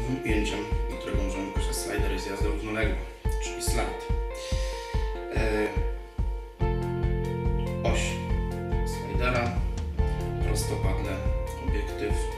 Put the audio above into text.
nowym ujęciem, na którego możemy korzystać. Slider jest jazda równoległa, czyli slide. Oś slidera, prostopadle, obiektyw,